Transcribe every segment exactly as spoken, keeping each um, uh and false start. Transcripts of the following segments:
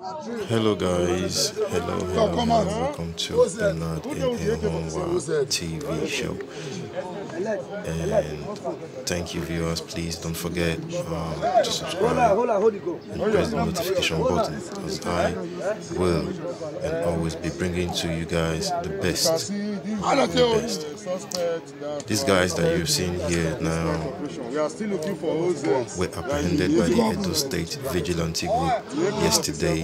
Hello guys, hello, hello, hello. Welcome to Bernard in Ehonwa T V show. And thank you viewers, please don't forget um, to subscribe and press the notification button, because I will and always be bringing to you guys the best, the best. These guys that you've seen here now were apprehended by the Edo State Vigilante Group yesterday.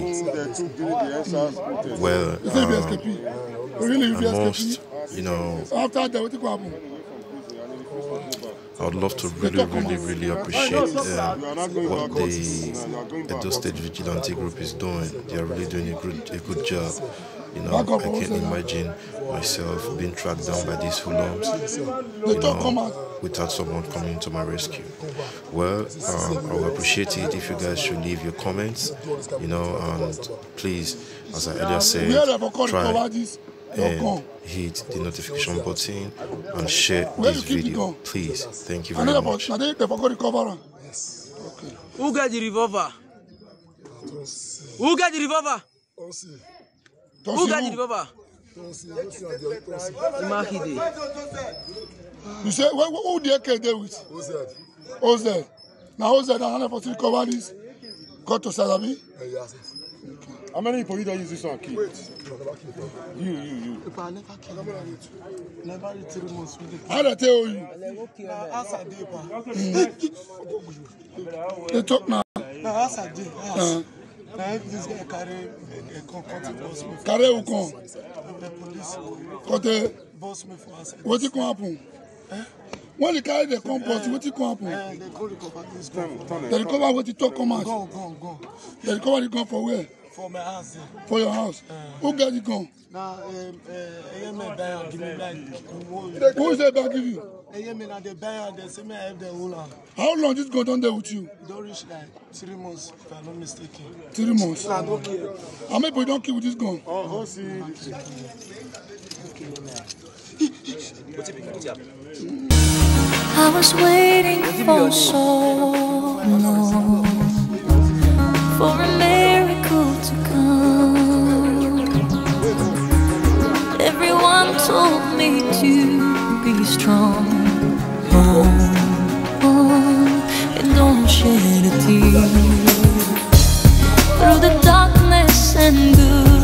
Well, um, most, you know, I would love to really, really, really appreciate uh, what the Edo State Vigilante Group is doing. They are really doing a good, a good job. You know, I can't imagine myself being tracked down by these hoodlums, you know, without someone coming to my rescue. Well, um, I would appreciate it if you guys should leave your comments, you know, and please, as I earlier said, try and hit the notification button and share this video, please. Thank you very much. Who got the revolver? Who got the revolver? Who got the revolver? You say, who do you care with? O Z. O Z. Now O Z, I have to recover this. Go to Salabi. How many people you don't use this one, kid? You, you, you. If I never kill you, never three months. How do I tell you? They talk now. This guy carry a con. Carry who con? The police. Kote. Boss me for us. What it can happen? When they carry the compost, what it can happen? They go recover this gun. They recover what you talk command. Go, go, go. They recover the gun for where? For my house. For your house. Uh, Who got the gun? Now, um, uh, give me back. Who is that back give you? They say me I have the whole. How long this gun done there with you? Don't reach like three months, if I'm not mistaken. Three months. I don't kill. How many people don't kill with this gun? Oh, oh, see. I was waiting for so long for a miracle to come. Everyone told me to be strong, oh, oh, and don't shed a tear through the darkness and good.